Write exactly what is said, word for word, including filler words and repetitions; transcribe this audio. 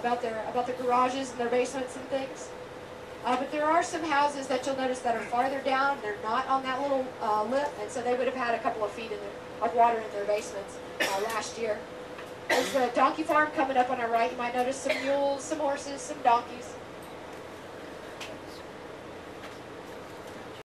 about their about their garages and their basements and things. Uh, but there are some houses that you'll notice that are farther down. They're not on that little uh, lip, and so they would have had a couple of feet in their, of water in their basements uh, last year. There's the donkey farm coming up on our right. You might notice some mules, some horses, some donkeys.